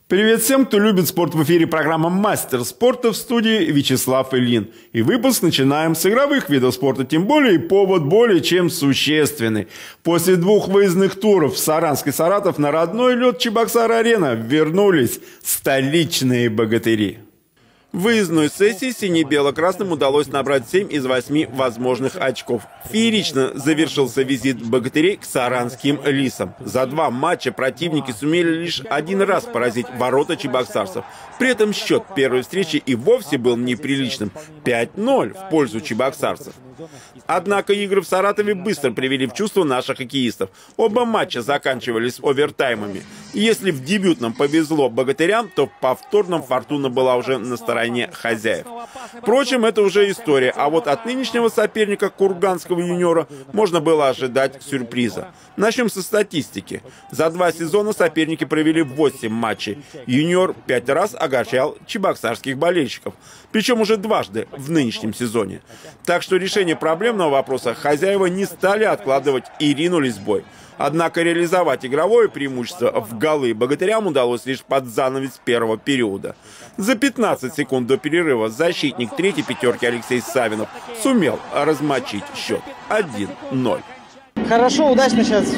Привет всем, кто любит спорт. В эфире программа «Мастер спорта», в студии Вячеслав Ильин. И выпуск начинаем с игровых видов спорта, тем более и повод более чем существенный. После двух выездных туров в Саранск и Саратов на родной лед Чебоксар-Арена вернулись столичные богатыри. В выездной сессии сине-бело-красным удалось набрать 7 из 8 возможных очков. Феерично завершился визит богатырей к саранским лисам. За два матча противники сумели лишь один раз поразить ворота чебоксарцев. При этом счет первой встречи и вовсе был неприличным – 5-0 в пользу чебоксарцев. Однако игры в Саратове быстро привели в чувство наших хоккеистов. Оба матча заканчивались овертаймами. И если в дебютном повезло богатырям, то в повторном фортуна была уже на стороне хозяев. Впрочем, это уже история, а вот от нынешнего соперника курганского юниора можно было ожидать сюрприза. Начнем со статистики. За 2 сезона соперники провели 8 матчей. Юниор 5 раз огорчал чебоксарских болельщиков. Причем уже дважды в нынешнем сезоне. Так что решение проблемного вопроса хозяева не стали откладывать и ринулись в бой. Однако реализовать игровое преимущество в голы богатырям удалось лишь под занавес первого периода. За 15 секунд до перерыва защитник третьей пятерки Алексей Савинов сумел размочить счет 1-0. Хорошо, удачно сейчас,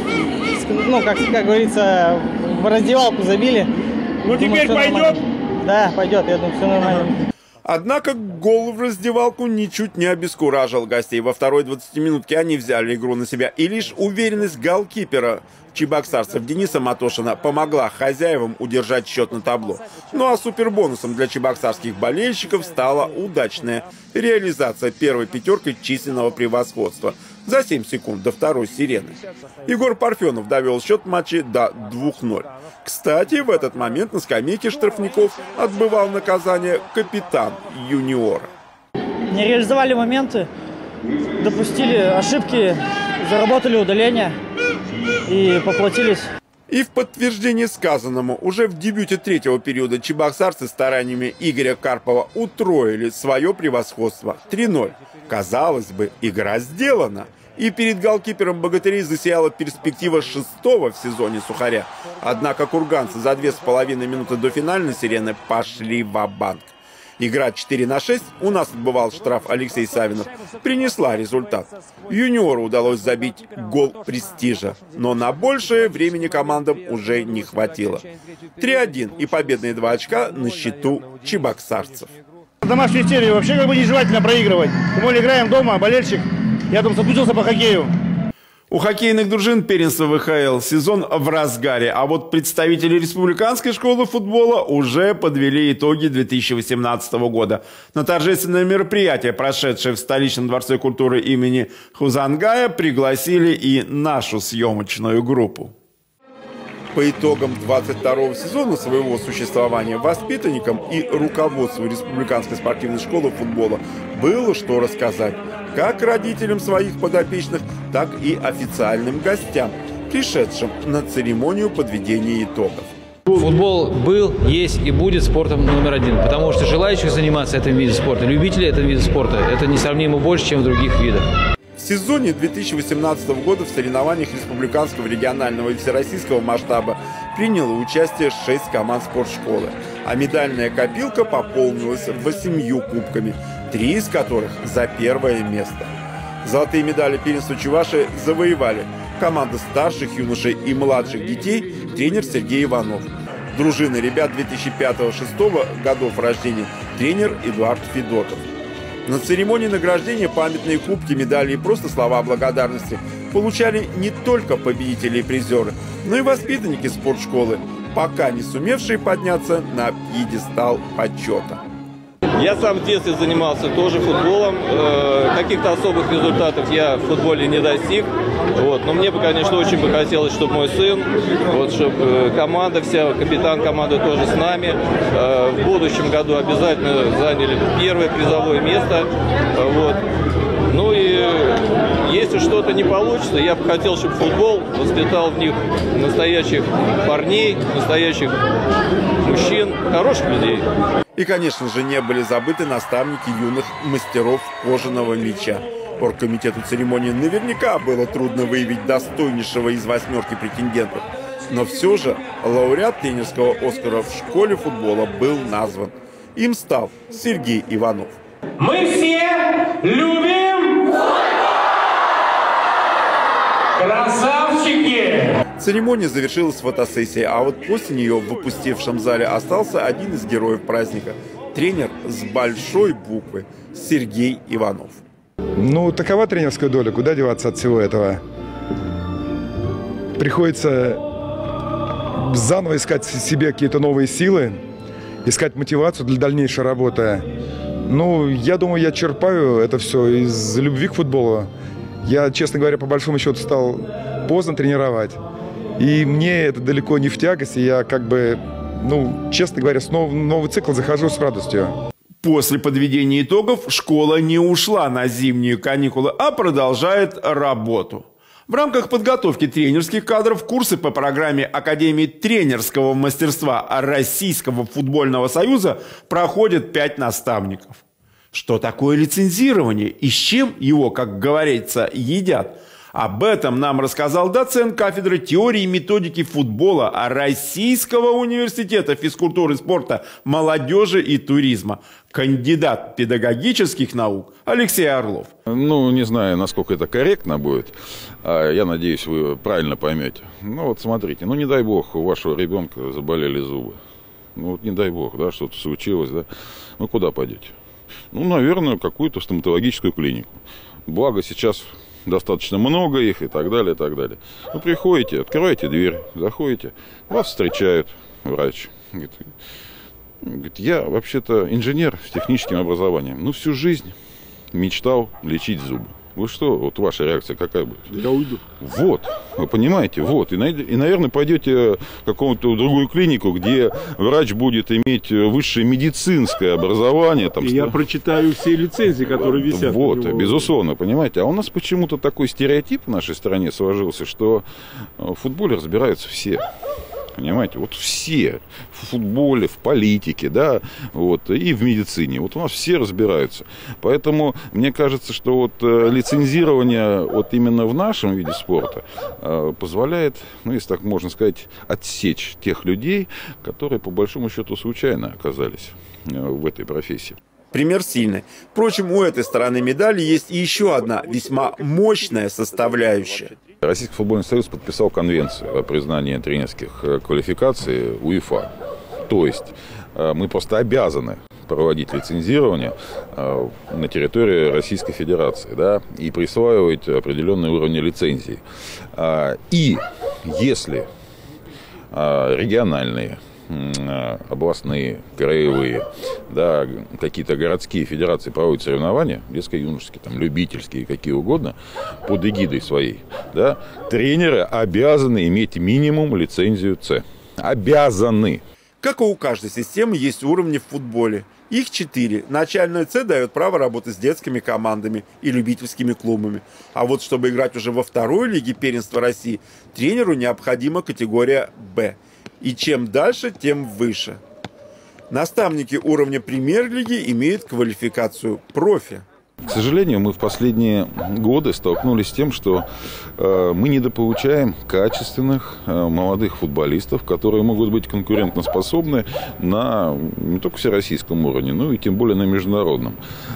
как говорится, в раздевалку забили. Ну теперь пойдет? Да, пойдет, я думаю, все нормально. Однако гол в раздевалку ничуть не обескуражил гостей. Во второй 20-минутке они взяли игру на себя. И лишь уверенность голкипера чебоксарцев Дениса Матошина помогла хозяевам удержать счет на табло. Ну а супербонусом для чебоксарских болельщиков стала удачная реализация первой пятеркой численного превосходства за 7 секунд до второй сирены. Егор Парфенов довел счет матча до 2-0. Кстати, в этот момент на скамейке штрафников отбывал наказание капитан юниора. Не реализовали моменты, допустили ошибки, заработали удаление и поплатились. И в подтверждение сказанному, уже в дебюте третьего периода чебоксарцы стараниями Игоря Карпова утроили свое превосходство 3-0. Казалось бы, игра сделана. И перед голкипером богатырей засияла перспектива 6-го в сезоне Сухаря. Однако курганцы за 2,5 минуты до финальной сирены пошли ва-банк. Игра 4-6, у нас отбывал штраф Алексей Савинов, принесла результат. Юниору удалось забить гол престижа, но на большее времени командам уже не хватило. 3-1 и победные 2 очка на счету чебоксарцев. В домашней серии вообще нежелательно проигрывать. Тем более играем дома, болельщик, я там соскучился по хоккею. У хоккейных дружин первенства ВХЛ сезон в разгаре, а вот представители Республиканской школы футбола уже подвели итоги 2018 года. На торжественное мероприятие, прошедшее в столичном дворце культуры имени Хузангая, пригласили и нашу съемочную группу. По итогам 22-го сезона своего существования воспитанникам и руководству Республиканской спортивной школы футбола было что рассказать. Как родителям своих подопечных, так и официальным гостям, пришедшим на церемонию подведения итогов. Футбол был, есть и будет спортом номер 1, потому что желающих заниматься этим видом спорта, любителей этого вида спорта, это несравнимо больше, чем в других видах. В сезоне 2018 года в соревнованиях республиканского, регионального и всероссийского масштаба приняло участие 6 команд спортшколы, а медальная копилка пополнилась 8 кубками, 3 из которых за первое место. Золотые медали первенства Чувашии завоевали команда старших юношей и младших детей, тренер Сергей Иванов. Дружина ребят 2005-2006 годов рождения, тренер Эдуард Федотов. На церемонии награждения памятные кубки, медали и просто слова благодарности получали не только победители и призеры, но и воспитанники спортшколы, пока не сумевшие подняться на пьедестал почета. Я сам в детстве занимался тоже футболом. Каких-то особых результатов я в футболе не достиг. Но мне бы, конечно, очень бы хотелось, чтобы мой сын, чтобы команда вся, капитан команды тоже с нами, в будущем году обязательно заняли первое призовое место. Ну и если что-то не получится, я бы хотел, чтобы футбол воспитал в них настоящих парней, настоящих мужчин, хороших людей. И, конечно же, не были забыты наставники юных мастеров кожаного мяча. Оргкомитету церемонии наверняка было трудно выявить достойнейшего из 8 претендентов. Но все же лауреат тренерского Оскара в школе футбола был назван. Им стал Сергей Иванов. Мы все любим красавчики! Церемония завершилась фотосессией, а вот после нее в опустевшем зале остался один из героев праздника – тренер с большой буквы Сергей Иванов. Ну, такова тренерская доля, куда деваться от всего этого? Приходится заново искать в себе какие-то новые силы, искать мотивацию для дальнейшей работы. Ну, я думаю, я черпаю это все из любви к футболу. Я, честно говоря, по большому счету стал поздно тренировать. И мне это далеко не в тягость. И я честно говоря, снова в новый цикл захожу с радостью. После подведения итогов школа не ушла на зимние каникулы, а продолжает работу. В рамках подготовки тренерских кадров курсы по программе Академии тренерского мастерства Российского футбольного союза проходят 5 наставников. Что такое лицензирование и с чем его, как говорится, едят? Об этом нам рассказал доцент кафедры теории и методики футбола Российского университета физкультуры, спорта, молодежи и туризма, кандидат педагогических наук Алексей Орлов. Ну, не знаю, насколько это корректно будет. Я надеюсь, вы правильно поймете. Ну, вот смотрите, не дай бог, у вашего ребенка заболели зубы. Ну, вот не дай бог, да, что-то случилось, да. Ну, куда пойдете? Ну, наверное, какую-то стоматологическую клинику. Благо, сейчас достаточно много их и так далее, и так далее. Вы приходите, открываете дверь, заходите, вас встречает врач. Говорит, я вообще-то инженер с техническим образованием. Ну, всю жизнь мечтал лечить зубы. Вы что, вот ваша реакция какая будет? Я уйду. Вот, вы понимаете, вот. И наверное, пойдете в какую-то другую клинику, где врач будет иметь высшее медицинское образование. Там, и я прочитаю все лицензии, которые висят. Вот, безусловно, понимаете. А у нас почему-то такой стереотип в нашей стране сложился, что в футболе разбираются все. Понимаете, вот все в футболе, в политике, да, вот, и в медицине. Вот у нас все разбираются. Поэтому мне кажется, что вот лицензирование вот именно в нашем виде спорта позволяет, ну, если так можно сказать, отсечь тех людей, которые по большому счету случайно оказались в этой профессии. Пример сильный. Впрочем, у этой стороны медали есть и еще одна весьма мощная составляющая. Российский футбольный союз подписал конвенцию о признании тренерских квалификаций УЕФА. То есть мы просто обязаны проводить лицензирование на территории Российской Федерации, да, и присваивать определенные уровни лицензий. И если региональные, областные, краевые, да, какие-то городские федерации проводят соревнования, детско-юношеские, там, любительские, какие угодно, под эгидой своей, да, тренеры обязаны иметь минимум лицензию С. Обязаны. Как и у каждой системы есть уровни в футболе. Их 4. Начальная С дает право работать с детскими командами и любительскими клубами. А вот чтобы играть уже во второй лиге первенства России, тренеру необходима категория Б. И чем дальше, тем выше. Наставники уровня премьер-лиги имеют квалификацию профи. К сожалению, мы в последние годы столкнулись с тем, что мы недополучаем качественных молодых футболистов, которые могут быть конкурентоспособны на не только всероссийском уровне, но и тем более на международном.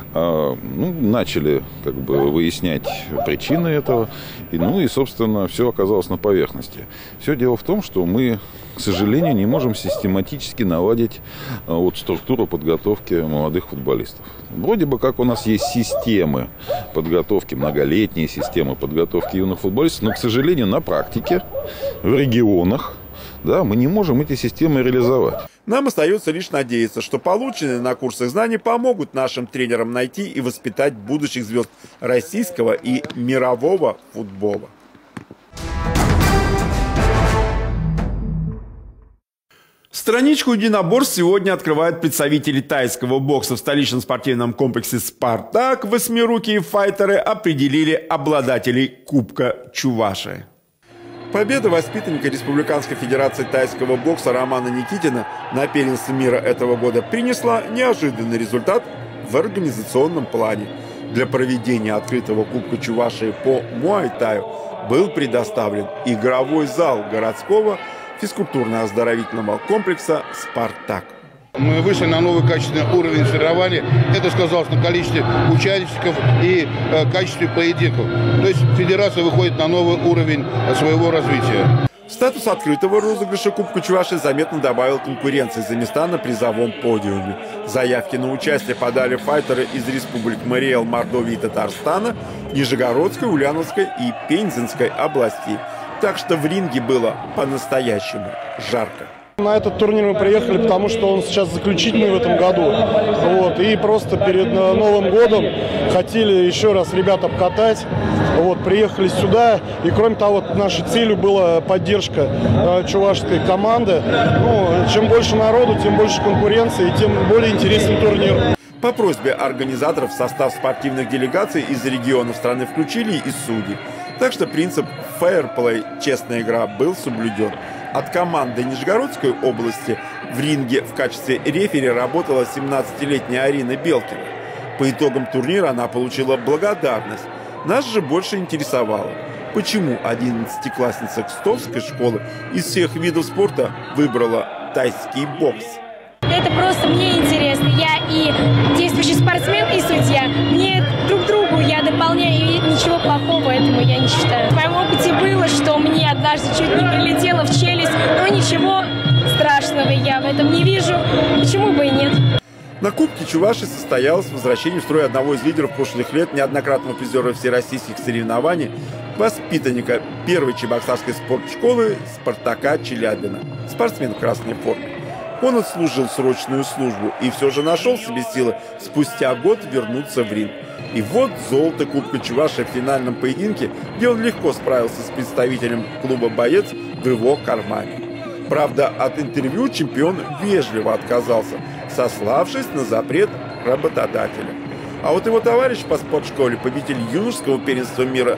Начали выяснять причины этого, и, собственно, все оказалось на поверхности. Все дело в том, что мы, к сожалению, не можем систематически наладить структуру подготовки молодых футболистов. Вроде бы как у нас есть системы подготовки, многолетние системы подготовки юных футболистов, но, к сожалению, на практике, в регионах, да, мы не можем эти системы реализовать. Нам остается лишь надеяться, что полученные на курсах знания помогут нашим тренерам найти и воспитать будущих звезд российского и мирового футбола. Страничку единоборств сегодня открывают представители тайского бокса. В столичном спортивном комплексе «Спартак» восьмирукие файтеры определили обладателей Кубка Чувашии. Победа воспитанника Республиканской Федерации тайского бокса Романа Никитина на первенстве мира этого года принесла неожиданный результат в организационном плане. Для проведения открытого Кубка Чувашии по муай-таю был предоставлен игровой зал городского физкультурно-оздоровительного комплекса «Спартак». Мы вышли на новый качественный уровень соревнований. Это сказалось на количестве участников и качестве поединков. То есть федерация выходит на новый уровень своего развития. Статус открытого розыгрыша Кубка Чувашии заметно добавил конкуренции за места на призовом подиуме. Заявки на участие подали файтеры из республик Мариэл, Мордовии и Татарстана, Нижегородской, Ульяновской и Пензенской областей. Так что в ринге было по-настоящему жарко. На этот турнир мы приехали, потому что он сейчас заключительный в этом году. Вот, и просто перед Новым годом хотели еще раз ребят обкатать. Вот, приехали сюда. И кроме того, нашей целью была поддержка чувашской команды. Ну, чем больше народу, тем больше конкуренции, и тем более интересный турнир. По просьбе организаторов в состав спортивных делегаций из регионов страны включили и судей. Так что принцип фейерплей, честная игра, был соблюден. От команды Нижегородской области в ринге в качестве рефери работала 17-летняя Арина Белкина. По итогам турнира она получила благодарность. Нас же больше интересовало, почему 11-классница Кстовской школы из всех видов спорта выбрала тайский бокс. Это просто мне интересно. Я и действующий спортсмен, и судья. Мне друг другу я дополняю, и ничего плохого этому я не считаю. В моем опыте было, что мне однажды чуть не прилетело в челюсть, но ничего страшного я в этом не вижу. Почему бы и нет? На Кубке Чувашии состоялось возвращение в строй одного из лидеров прошлых лет, неоднократного призера всероссийских соревнований, воспитанника первой чебоксарской спортшколы «Спартака» Челябина, спортсмен в красной форме. Он отслужил срочную службу и все же нашел в себе силы спустя год вернуться в ринг. И вот золото Кубка Чувашии в финальном поединке, где он легко справился с представителем клуба «Боец» в его кармане. Правда, от интервью чемпион вежливо отказался, сославшись на запрет работодателя. А вот его товарищ по спортшколе, победитель юношеского первенства мира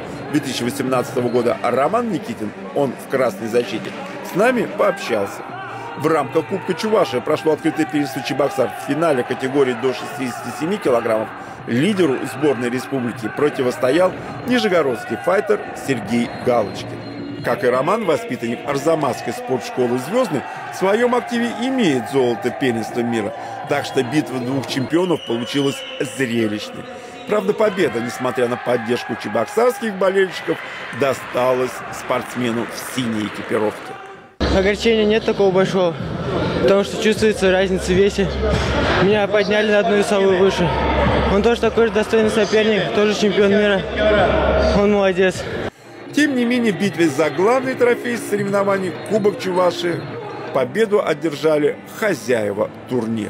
2018 года Роман Никитин, он в красной защите, с нами пообщался. В рамках Кубка Чувашии прошло открытое первенство Чебоксар. В финале категории до 67 килограммов лидеру сборной республики противостоял нижегородский файтер Сергей Галочкин. Как и Роман, воспитанник Арзамасской спортшколы «Звездный», в своем активе имеет золото первенства мира. Так что битва двух чемпионов получилась зрелищной. Правда, победа, несмотря на поддержку чебоксарских болельщиков, досталась спортсмену в синей экипировке. Огорчения нет такого большого, потому что чувствуется разница в весе. Меня подняли на одну весовую выше. Он тоже такой же достойный соперник, тоже чемпион мира. Он молодец. Тем не менее, в битве за главный трофей соревнований Кубок Чувашии победу одержали хозяева турнира.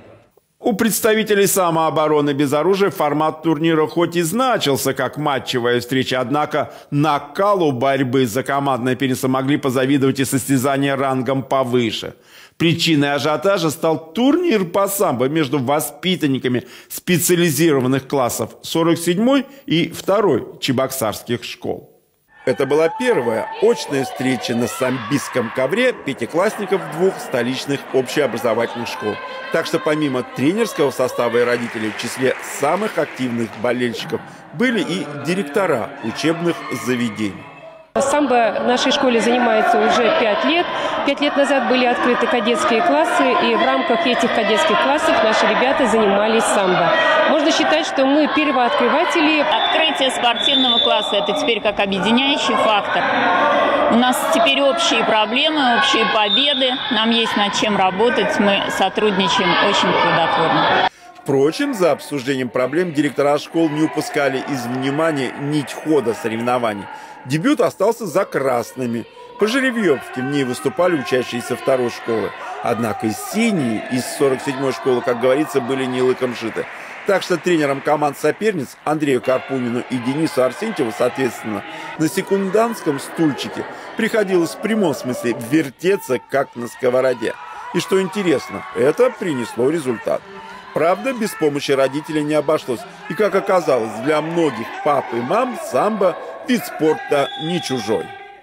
У представителей самообороны без оружия формат турнира хоть и значился как матчевая встреча, однако накалу борьбы за командное первенство могли позавидовать и состязания рангом повыше. Причиной ажиотажа стал турнир по самбо между воспитанниками специализированных классов 47-й и 2-й чебоксарских школ. Это была первая очная встреча на самбистском ковре пятиклассников двух столичных общеобразовательных школ. Так что помимо тренерского состава и родителей, в числе самых активных болельщиков были и директора учебных заведений. Самбо в нашей школе занимается уже 5 лет. 5 лет назад были открыты кадетские классы, и в рамках этих кадетских классов наши ребята занимались самбо. Можно считать, что мы первооткрыватели. Открытие спортивного класса – это теперь как объединяющий фактор. У нас теперь общие проблемы, общие победы. Нам есть над чем работать. Мы сотрудничаем очень плодотворно. Впрочем, за обсуждением проблем директора школ не упускали из внимания нить хода соревнований. Дебют остался за красными. По жеребьевке в ней выступали учащиеся второй школы. Однако синие из 47-й школы, как говорится, были не лыком шиты. Так что тренерам команд соперниц Андрею Карпунину и Денису Арсентьеву, соответственно, на секундантском стульчике приходилось в прямом смысле вертеться, как на сковороде. И что интересно, это принесло результат. Правда, без помощи родителей не обошлось. И, как оказалось, для многих пап и мам самбо – вид спорта не чужой.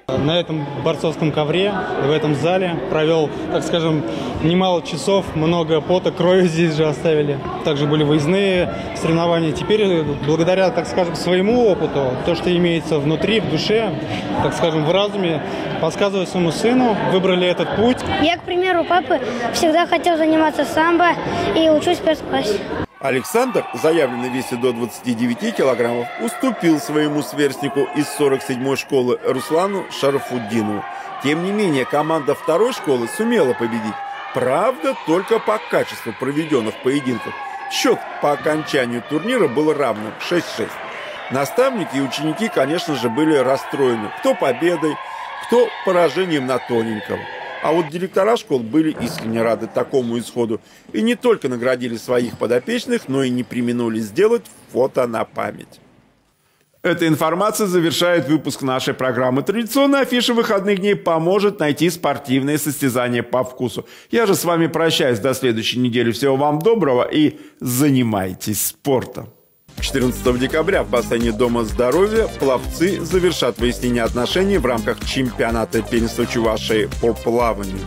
На этом борцовском ковре, в этом зале провел, так скажем, немало часов, много пота, крови здесь же оставили. Также были выездные соревнования. Теперь, благодаря, так скажем, своему опыту, то, что имеется внутри, в душе, так скажем, в разуме, подсказывая своему сыну, выбрали этот путь. Я, к примеру, папы всегда хотел заниматься самбо и учусь в первом классе. Александр, заявленный в весе до 29 килограммов, уступил своему сверстнику из 47-й школы Руслану Шарафуддинову. Тем не менее, команда второй школы сумела победить. Правда, только по качеству проведенных поединков. Счет по окончанию турнира был равным 6-6. Наставники и ученики, конечно же, были расстроены. Кто победой, кто поражением на тоненького. А вот директора школ были искренне рады такому исходу. И не только наградили своих подопечных, но и не преминули сделать фото на память. Эта информация завершает выпуск нашей программы. Традиционная афиша выходных дней поможет найти спортивные состязания по вкусу. Я же с вами прощаюсь до следующей недели. Всего вам доброго и занимайтесь спортом. 14 декабря в бассейне Дома здоровья пловцы завершат выяснение отношений в рамках чемпионата первенства Чувашии по плаванию.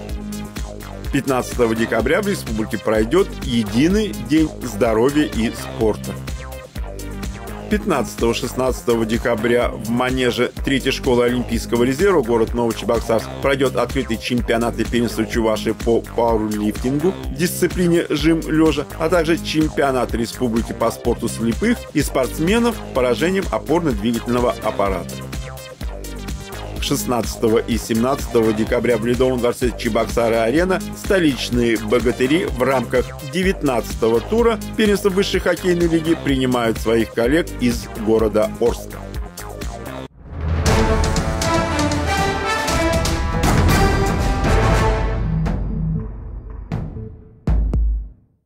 15 декабря в республике пройдет единый день здоровья и спорта. 15-16 декабря в манеже 3-й школы Олимпийского резерва город Новочебоксарск пройдет открытый чемпионат и первенство Чувашии по пауэрлифтингу в дисциплине жим лежа, а также чемпионат республики по спорту слепых и спортсменов с поражением опорно-двигательного аппарата. 16 и 17 декабря в Ледовом дворце Чебоксары-Арена столичные богатыри в рамках 19-го тура первенства высшей хоккейной лиги принимают своих коллег из города Орска.